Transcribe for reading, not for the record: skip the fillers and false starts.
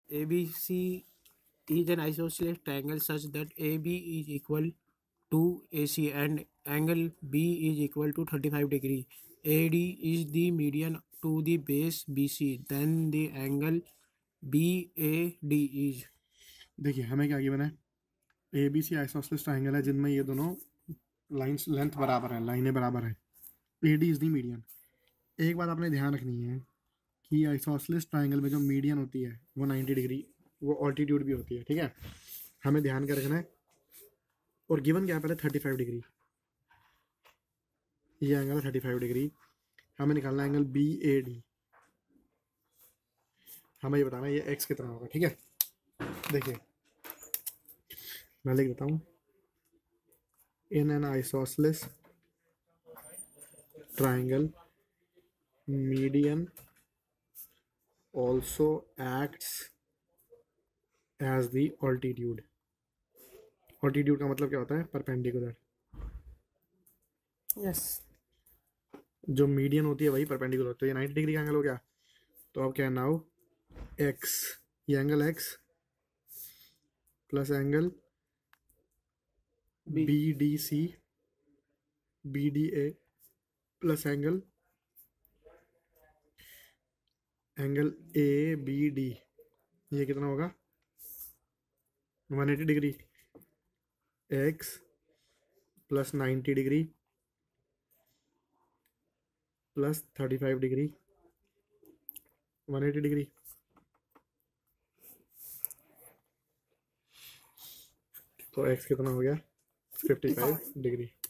ABC is an isosceles triangle such that AB is equal to AC and angle B is equal to 35 degree. AD is the median to the base BC. Then the angle BAD is. देखिए हमें क्या given है, ABC isosceles triangle है जिनमें ये दोनों lines length बराबर है, लाइनें बराबर है। AD is the median. एक बात आपने ध्यान रखनी है कि आइसोसेलेस ट्राइंगल में जो मीडियन होती है वो 90 डिग्री, वो ऑल्टीट्यूड भी होती है, ठीक है, हमें ध्यान क्या रखना है। और गिवन क्या है पहले 35 डिग्री, ये एंगल है 35 डिग्री, हमें निकालना है एंगल BAD। हमें ये बताना है ये x कितना होगा, ठीक है। देखिए मैं लिख देता हूँ, in an isosceles triangle median also acts as the altitude। altitude का मतलब क्या होता है, परपेंडिकुलर। Yes. जो मीडियन होती है वही परपेंडिकुलर होती है। ये 90 डिग्री का एंगल हो गया, तो अब क्या है नाउ x, ये angle x plus angle BDC BDA plus angle ABD, ये कितना होगा 180 degree, x plus 90 degree plus 35 degree 180 degree. तो x कितना हो गया 55 डिग्री।